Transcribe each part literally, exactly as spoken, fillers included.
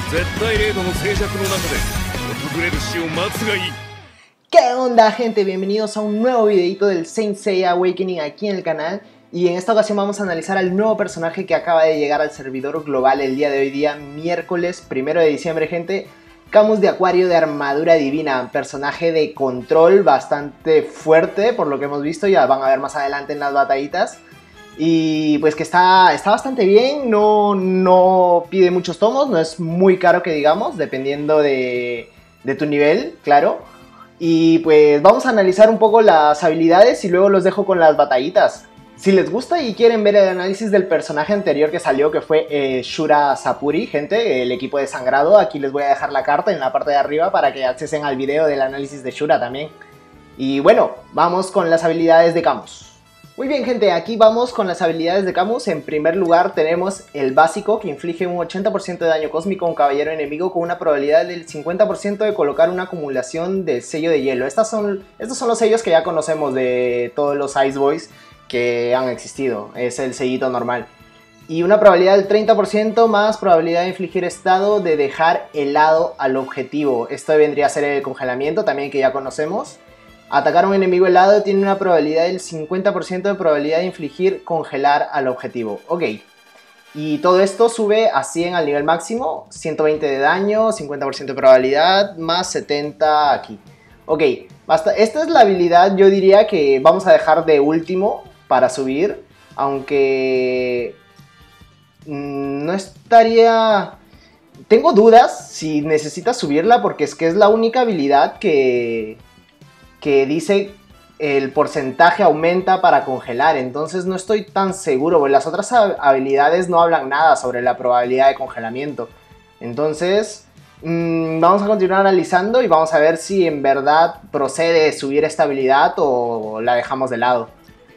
¿Qué onda, gente? Bienvenidos a un nuevo videito del Saint Seiya Awakening aquí en el canal. Y en esta ocasión vamos a analizar al nuevo personaje que acaba de llegar al servidor global el día de hoy, día miércoles primero de diciembre, gente. Camus de Acuario de armadura divina, personaje de control bastante fuerte por lo que hemos visto, ya van a ver más adelante en las batallitas. Y pues que está, está bastante bien, no, no pide muchos tomos, no es muy caro que digamos, dependiendo de, de tu nivel, claro. Y pues vamos a analizar un poco las habilidades y luego los dejo con las batallitas. Si les gusta y quieren ver el análisis del personaje anterior que salió, que fue eh, Shura Sapuri, gente, el equipo de sangrado, aquí les voy a dejar la carta en la parte de arriba para que accesen al video del análisis de Shura también. Y bueno, vamos con las habilidades de Camus. Muy bien, gente, aquí vamos con las habilidades de Camus. En primer lugar tenemos el básico, que inflige un ochenta por ciento de daño cósmico a un caballero enemigo con una probabilidad del cincuenta por ciento de colocar una acumulación de sello de hielo. Estas son, estos son los sellos que ya conocemos de todos los Ice Boys que han existido, es el sellito normal. Y una probabilidad del treinta por ciento más probabilidad de infligir estado de dejar helado al objetivo. Esto vendría a ser el congelamiento también, que ya conocemos. Atacar a un enemigo helado tiene una probabilidad del cincuenta por ciento de probabilidad de infligir congelar al objetivo. Ok. Y todo esto sube a cien al nivel máximo, ciento veinte de daño, cincuenta por ciento de probabilidad, más setenta aquí. Ok, basta. Esta es la habilidad, yo diría que vamos a dejar de último para subir, aunque mmm, no estaría... Tengo dudas si necesitas subirla porque es que es la única habilidad que, que dice el porcentaje aumenta para congelar, entonces no estoy tan seguro, porque las otras habilidades no hablan nada sobre la probabilidad de congelamiento. Entonces mmm, vamos a continuar analizando y vamos a ver si en verdad procede subir esta habilidad o la dejamos de lado.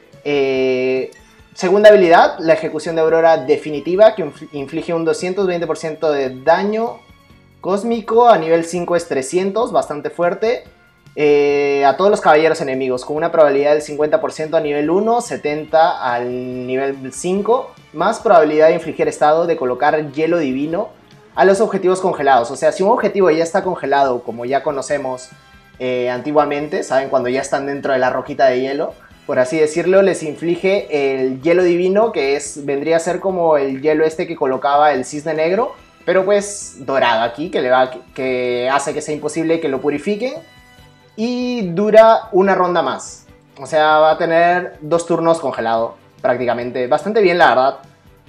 Eh, segunda habilidad, la ejecución de Aurora definitiva, que inflige un doscientos veinte por ciento de daño cósmico, a nivel cinco es trescientos, bastante fuerte, eh, a todos los caballeros enemigos, con una probabilidad del cincuenta por ciento a nivel uno, setenta al nivel cinco, más probabilidad de infligir estado de colocar hielo divino a los objetivos congelados. O sea, si un objetivo ya está congelado, como ya conocemos eh, antiguamente, ¿saben? Cuando ya están dentro de la roquita de hielo, por así decirlo, les inflige el hielo divino, que es, vendría a ser como el hielo este que colocaba el cisne negro, pero pues dorado aquí, que, le va, que hace que sea imposible que lo purifiquen, y dura una ronda más. O sea, va a tener dos turnos congelado, prácticamente. Bastante bien, la verdad.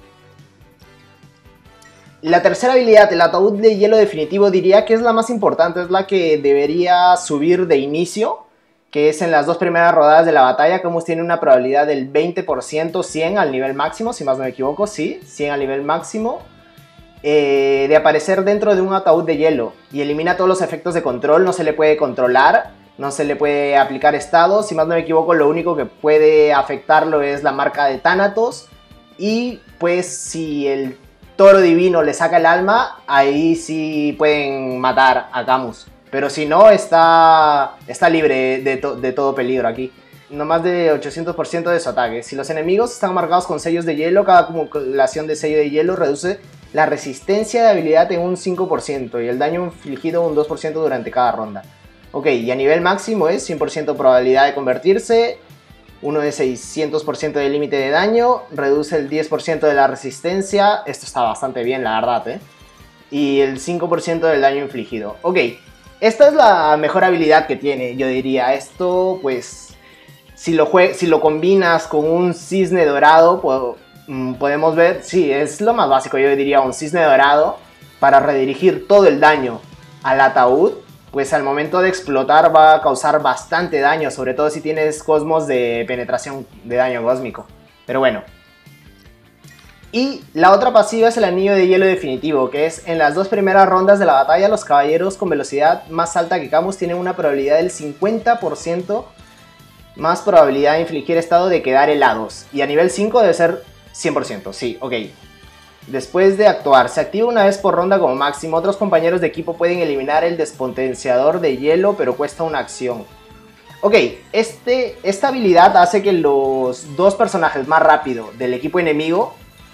La tercera habilidad, el ataúd de hielo definitivo, diría que es la más importante, es la que debería subir de inicio, que es en las dos primeras rodadas de la batalla. Camus tiene una probabilidad del veinte por ciento, cien al nivel máximo, si más no me equivoco, sí, cien al nivel máximo, eh, de aparecer dentro de un ataúd de hielo, y elimina todos los efectos de control. No se le puede controlar, no se le puede aplicar estado, si más no me equivoco lo único que puede afectarlo es la marca de Thanatos, y pues si el toro divino le saca el alma, ahí sí pueden matar a Camus. Pero si no, está, está libre de, to, de todo peligro aquí. No más de ochocientos por ciento de su ataque. Si los enemigos están marcados con sellos de hielo, cada acumulación de sello de hielo reduce la resistencia de habilidad en un cinco por ciento y el daño infligido un dos por ciento durante cada ronda. Ok, y a nivel máximo es cien por ciento probabilidad de convertirse, uno de seiscientos por ciento de límite de daño, reduce el diez por ciento de la resistencia, esto está bastante bien, la verdad, ¿eh? Y el cinco por ciento del daño infligido. Ok. Esta es la mejor habilidad que tiene, yo diría. Esto, pues, si lo, si lo combinas con un cisne dorado, po podemos ver, sí, es lo más básico, yo diría, un cisne dorado para redirigir todo el daño al ataúd, pues al momento de explotar va a causar bastante daño, sobre todo si tienes cosmos de penetración de daño cósmico. Pero bueno. Y la otra pasiva es el anillo de hielo definitivo, que es en las dos primeras rondas de la batalla los caballeros con velocidad más alta que Camus tienen una probabilidad del cincuenta por ciento más probabilidad de infligir estado de quedar helados. Y a nivel cinco debe ser cien por ciento, sí, ok. Después de actuar, se activa una vez por ronda como máximo. Otros compañeros de equipo pueden eliminar el despotenciador de hielo, pero cuesta una acción. Ok, este, esta habilidad hace que los dos personajes más rápido del equipo enemigo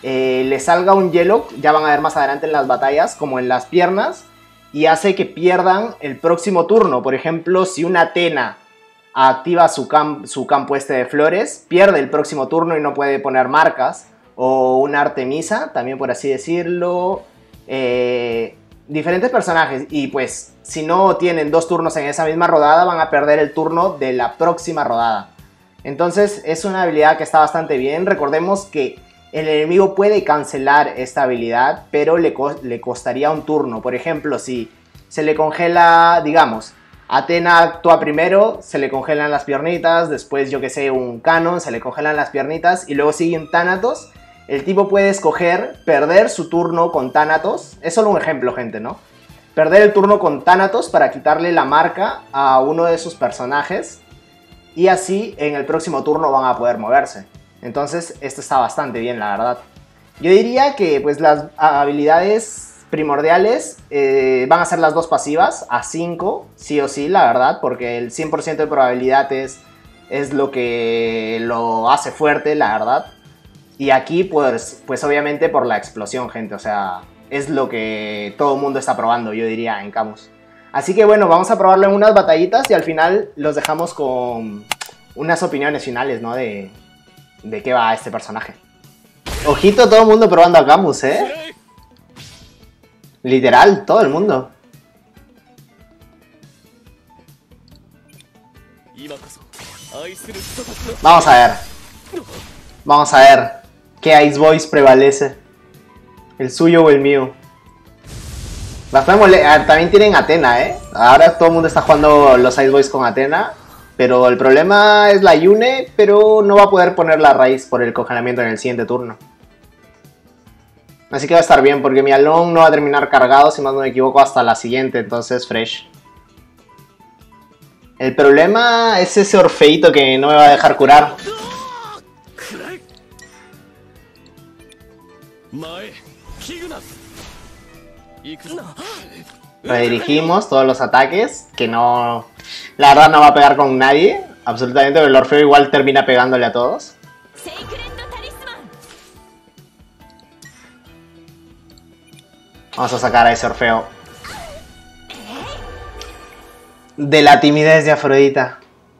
eh, le salga un hielo, ya van a ver más adelante en las batallas, como en las piernas, y hace que pierdan el próximo turno. Por ejemplo, si una Athena activa su, cam su campo este de flores, pierde el próximo turno y no puede poner marcas. O una Artemisa, también por así decirlo. Eh, diferentes personajes. Y pues, si no tienen dos turnos en esa misma rodada, van a perder el turno de la próxima rodada. Entonces, es una habilidad que está bastante bien. Recordemos que el enemigo puede cancelar esta habilidad, pero le, co le costaría un turno. Por ejemplo, si se le congela, digamos, Athena actúa primero, se le congelan las piernitas, después yo que sé, un Canon, se le congelan las piernitas y luego sigue un Thanatos. El tipo puede escoger perder su turno con Thanatos, es solo un ejemplo, gente, ¿no? Perder el turno con Thanatos para quitarle la marca a uno de sus personajes y así en el próximo turno van a poder moverse. Entonces esto está bastante bien, la verdad. Yo diría que pues las habilidades primordiales eh, van a ser las dos pasivas a cinco, sí o sí, la verdad, porque el cien por ciento de probabilidades es lo que lo hace fuerte, la verdad. Y aquí pues, pues obviamente por la explosión, gente, o sea, es lo que todo el mundo está probando, yo diría, en Camus. Así que bueno, vamos a probarlo en unas batallitas y al final los dejamos con unas opiniones finales, ¿no? De, de qué va este personaje. Ojito, todo el mundo probando a Camus, ¿eh? Literal, todo el mundo. Vamos a ver. Vamos a ver. ¿Qué Ice Voice prevalece? ¿El suyo o el mío? Bastante a ver, también tienen Athena, ¿eh? Ahora todo el mundo está jugando los Ice Voice con Athena. Pero el problema es la Yune, pero no va a poder poner la raíz por el congelamiento en el siguiente turno. Así que va a estar bien, porque mi Alone no va a terminar cargado, si más no me equivoco, hasta la siguiente, entonces fresh. El problema es ese Orfeito que no me va a dejar curar. Redirigimos todos los ataques, que no... La verdad no va a pegar con nadie, absolutamente, pero el Orfeo igual termina pegándole a todos. Vamos a sacar a ese Orfeo de la timidez de Afrodita.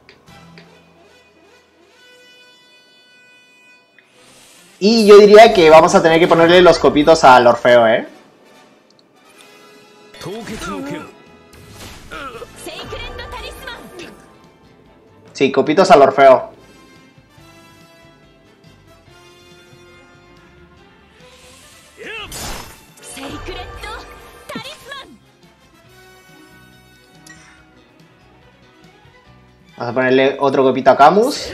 Y yo diría que vamos a tener que ponerle los copitos al Orfeo, ¿eh? Sí, copitos al Orfeo. Vamos a ponerle otro copito a Camus.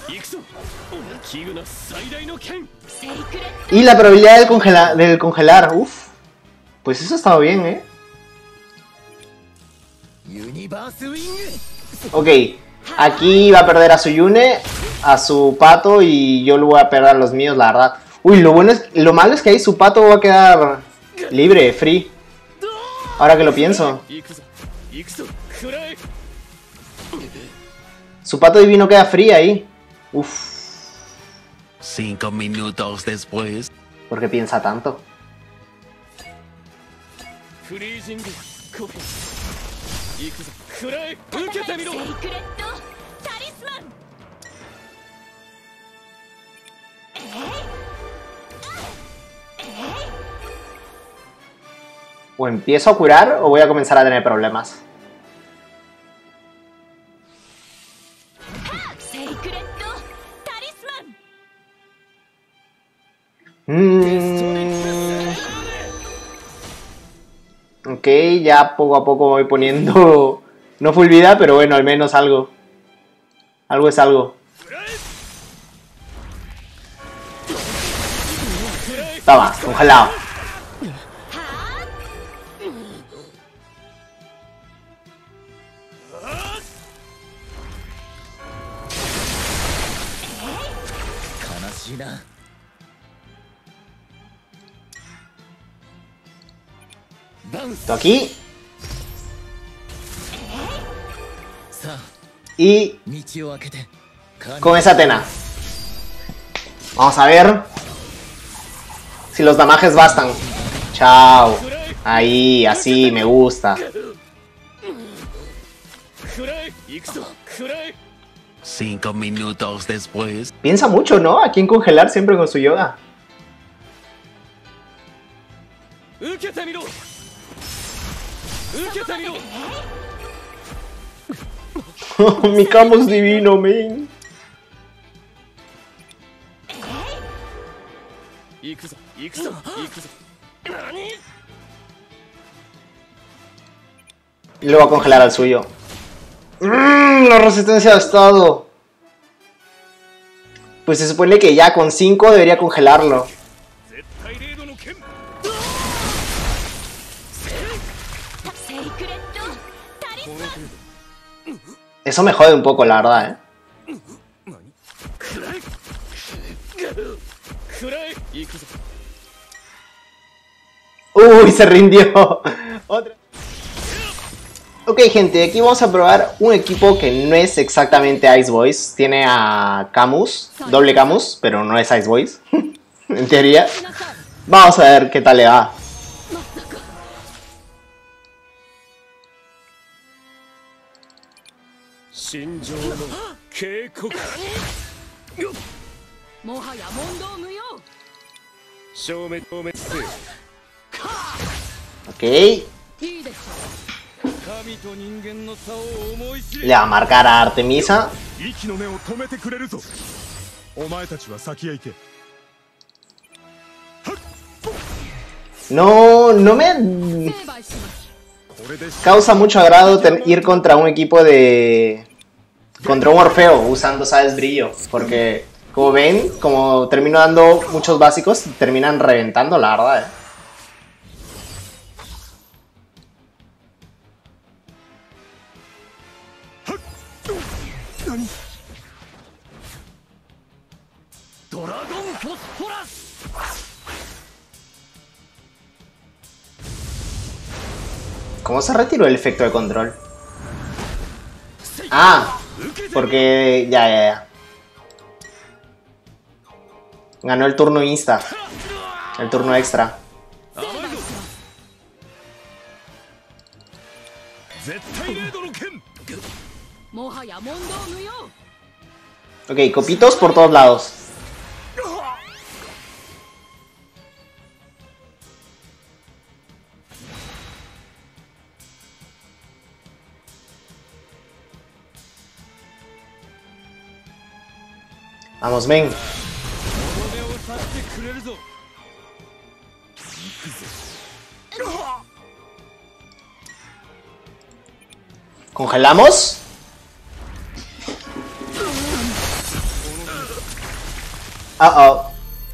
Y la probabilidad del, congela del congelar. Uff. Pues eso ha estado bien, ¿eh? Ok. Aquí va a perder a su Yune, a su Pato y yo lo voy a perder a los míos, la verdad. Uy, lo bueno es, lo malo es que ahí su Pato va a quedar libre, free. Ahora que lo pienso. Su Pato divino queda free ahí. Uff. Cinco minutos después. ¿Por qué piensa tanto? O empiezo a curar o voy a comenzar a tener problemas. Mm. Ok, ya poco a poco voy poniendo... No full vida, pero bueno, al menos algo. Algo es algo. Toma, congelado. Esto aquí. Y con esa Athena. Vamos a ver. Si los damajes bastan. Chao. Ahí, así, me gusta. Cinco minutos después. Piensa mucho, ¿no? A quién congelar siempre con su yoga. Mi Camus divino, men. Y lo va a congelar al suyo. Mmm, la resistencia de estado. Pues se supone que ya con cinco debería congelarlo. Eso me jode un poco, la verdad, ¿eh? Uy, se rindió. Otra. Ok, gente, aquí vamos a probar un equipo que no es exactamente Ice Boys. Tiene a Camus, doble Camus, pero no es Ice Boys. En teoría. Vamos a ver qué tal le va. Ok. Le va a marcar a Artemisa. No, no me causa mucho agrado ir contra un equipo de... Contra un Orfeo usando, ¿sabes? Brillo. Porque, como ven, como termino dando muchos básicos, terminan reventando, la verdad, ¿eh? ¿Cómo se retiró el efecto de control? Ah, porque... Ya, ya, ya. Ganó el turno insta. El turno extra. Ok, copitos por todos lados. Vamos, ven. ¿Congelamos? Uh oh.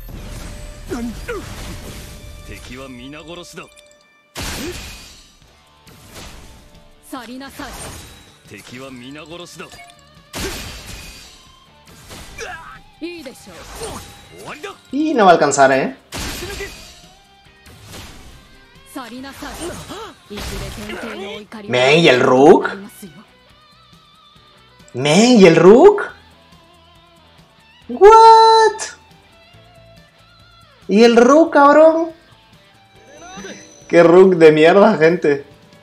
Y no va a alcanzar, ¿eh? Men, ¿y el Rook? Men, ¿y el Rook? What? ¿Y el Rook, cabrón? Qué Rook de mierda, gente.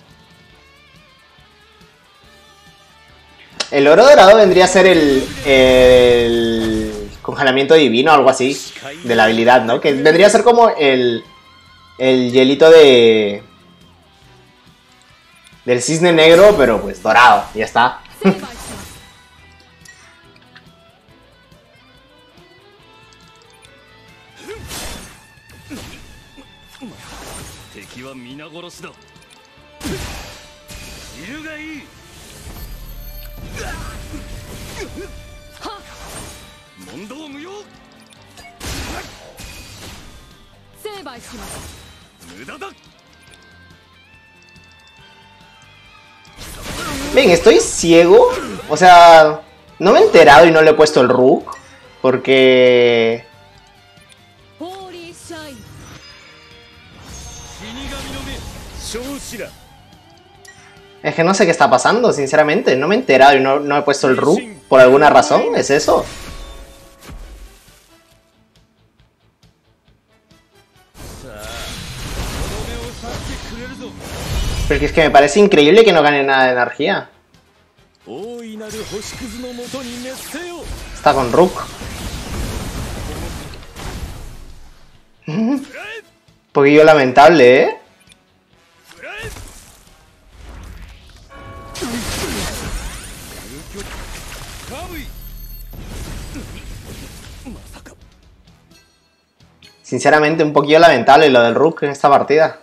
El oro dorado vendría a ser el, el congelamiento divino o algo así, de la habilidad, ¿no? Que vendría a ser como el, el hielito de... del cisne negro, pero pues dorado, ya está. Ven, estoy ciego. O sea, no me he enterado y no le he puesto el Rook. Porque... Es que no sé qué está pasando, sinceramente. No me he enterado y no, no he puesto el Rook. ¿Por alguna razón? ¿Es eso? Porque es que me parece increíble que no gane nada de energía. Está con Rook. Un poquillo lamentable, ¿eh? Sinceramente, un poquillo lamentable lo del Rook en esta partida.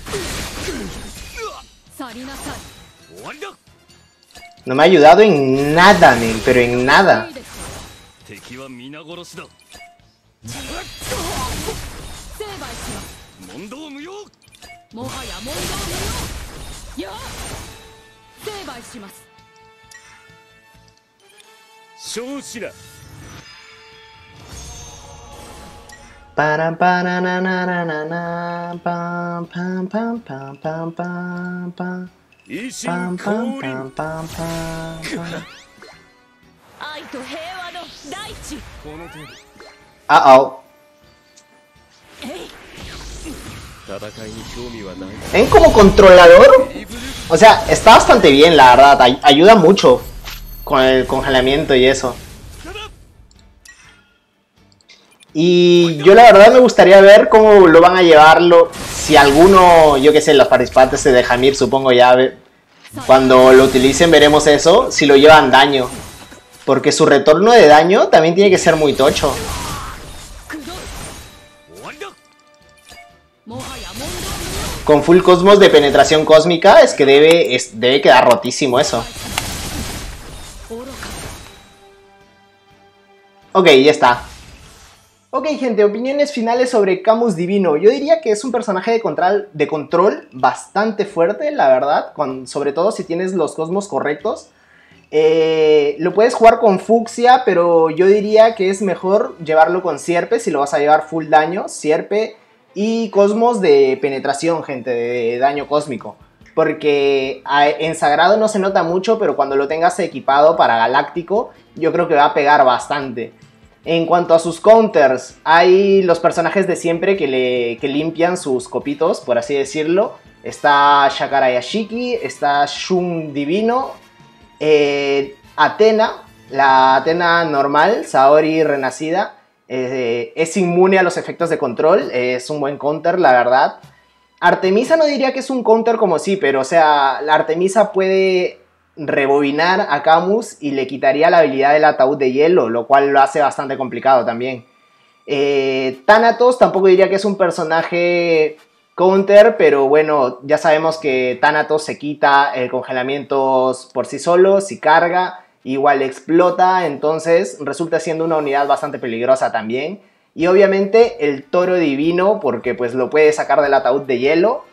No me ha ayudado en nada, men, pero en nada. Para para na na na na na pam pam pam pam pam pam pam pam pam pam pam pam. Uh oh. ¿Ven como controlador? O sea, está bastante bien, la verdad. Ay ayuda mucho con el congelamiento y eso. Y yo la verdad me gustaría ver cómo lo van a llevarlo. Si alguno, yo que sé, los participantes de Hamir, supongo ya, cuando lo utilicen veremos eso, si lo llevan daño. Porque su retorno de daño también tiene que ser muy tocho. Con full cosmos de penetración cósmica es que debe, es, debe quedar rotísimo eso. Ok, ya está. Ok, gente, opiniones finales sobre Camus Divino. Yo diría que es un personaje de control, de control bastante fuerte, la verdad. Con, sobre todo si tienes los cosmos correctos. Eh, lo puedes jugar con Fucsia, pero yo diría que es mejor llevarlo con Sierpe si lo vas a llevar full daño. Sierpe y cosmos de penetración, gente, de daño cósmico. Porque en Sagrado no se nota mucho, pero cuando lo tengas equipado para Galáctico, yo creo que va a pegar bastante. En cuanto a sus counters, hay los personajes de siempre que, le, que limpian sus copitos, por así decirlo. Está Shakara Yashiki, está Shun Divino, eh, Athena, la Athena normal, Saori renacida, eh, es inmune a los efectos de control, eh, es un buen counter, la verdad. Artemisa no diría que es un counter como sí, pero o sea, la Artemisa puede rebobinar a Camus y le quitaría la habilidad del ataúd de hielo, lo cual lo hace bastante complicado también. Eh, Thanatos tampoco diría que es un personaje counter, pero bueno, ya sabemos que Thanatos se quita el congelamiento por sí solo, si carga, igual explota, entonces resulta siendo una unidad bastante peligrosa también. Y obviamente el Toro Divino, porque pues lo puede sacar del ataúd de hielo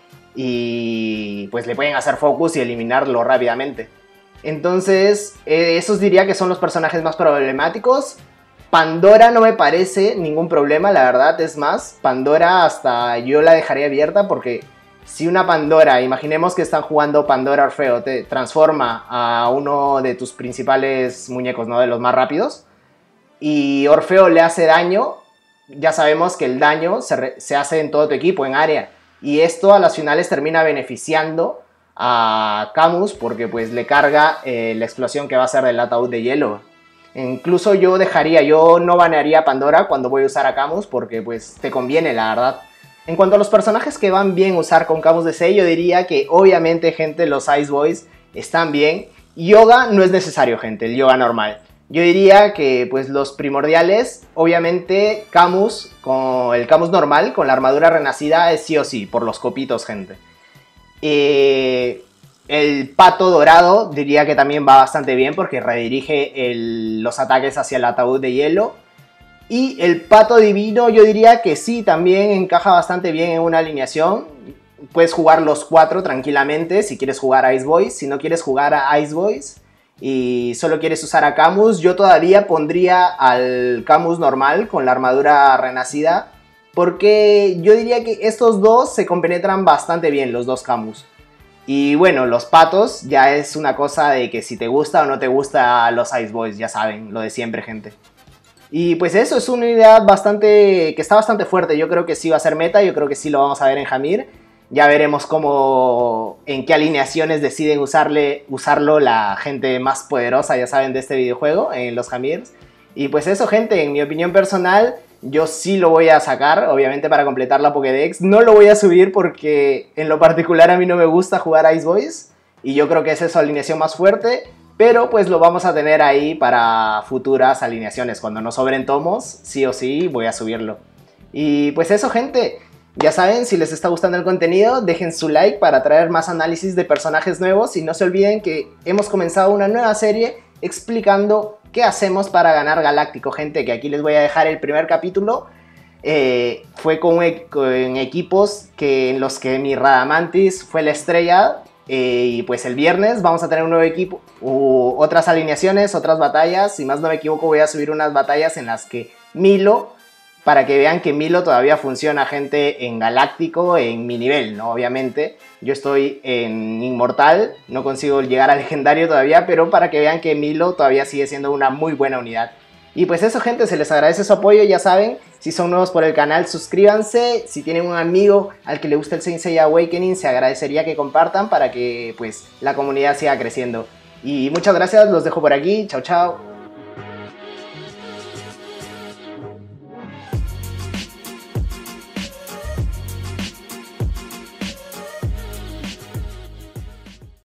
y pues le pueden hacer focus y eliminarlo rápidamente. Entonces, eh, esos diría que son los personajes más problemáticos. Pandora no me parece ningún problema, la verdad. Es más, Pandora hasta yo la dejaría abierta porque si una Pandora, imaginemos que están jugando Pandora Orfeo, te transforma a uno de tus principales muñecos, ¿no? De los más rápidos, y Orfeo le hace daño, ya sabemos que el daño se, re se hace en todo tu equipo, en área. Y esto a las finales termina beneficiando a Camus porque pues le carga eh, la explosión que va a ser del ataúd de hielo. Incluso yo dejaría, yo no banearía a Pandora cuando voy a usar a Camus porque pues te conviene, la verdad. En cuanto a los personajes que van bien usar con Camus D C, yo diría que obviamente, gente, los Ice Boys están bien. Yoga no es necesario, gente, el yoga normal. Yo diría que pues los primordiales, obviamente Camus, con el Camus normal, con la armadura renacida es sí o sí, por los copitos, gente. Eh, el pato dorado diría que también va bastante bien porque redirige el, los ataques hacia el ataúd de hielo. Y el pato divino yo diría que sí, también encaja bastante bien en una alineación. Puedes jugar los cuatro tranquilamente si quieres jugar a Ice Boys. Si no quieres jugar a Ice Boys y solo quieres usar a Camus, yo todavía pondría al Camus normal con la armadura renacida. Porque yo diría que estos dos se compenetran bastante bien, los dos Camus. Y bueno, los patos ya es una cosa de que si te gusta o no te gusta los Ice Boys, ya saben, lo de siempre, gente. Y pues eso es una unidad bastante que está bastante fuerte, yo creo que sí va a ser meta, yo creo que sí lo vamos a ver en Hamir. Ya veremos cómo, en qué alineaciones deciden usarle, usarlo la gente más poderosa, ya saben, de este videojuego, en los Jamirs. Y pues eso, gente, en mi opinión personal, yo sí lo voy a sacar, obviamente para completar la Pokédex. No lo voy a subir porque en lo particular a mí no me gusta jugar Ice Boys. Y yo creo que esa es su alineación más fuerte. Pero pues lo vamos a tener ahí para futuras alineaciones. Cuando nos sobren tomos, sí o sí voy a subirlo. Y pues eso, gente. Ya saben, si les está gustando el contenido, dejen su like para traer más análisis de personajes nuevos. Y no se olviden que hemos comenzado una nueva serie explicando qué hacemos para ganar Galáctico, gente. Que aquí les voy a dejar el primer capítulo. Eh, fue con, con equipos que, en los que mi Radamantis fue la estrella. Eh, y pues el viernes vamos a tener un nuevo equipo, u otras alineaciones, otras batallas. Si más no me equivoco, voy a subir unas batallas en las que Milo, para que vean que Milo todavía funciona, gente, en Galáctico, en mi nivel, ¿no? Obviamente, yo estoy en Inmortal, no consigo llegar a Legendario todavía, pero para que vean que Milo todavía sigue siendo una muy buena unidad. Y pues eso, gente, se les agradece su apoyo, ya saben. Si son nuevos por el canal, suscríbanse. Si tienen un amigo al que le gusta el Saint Seiya Awakening, se agradecería que compartan para que pues la comunidad siga creciendo. Y muchas gracias, los dejo por aquí. Chao, chao.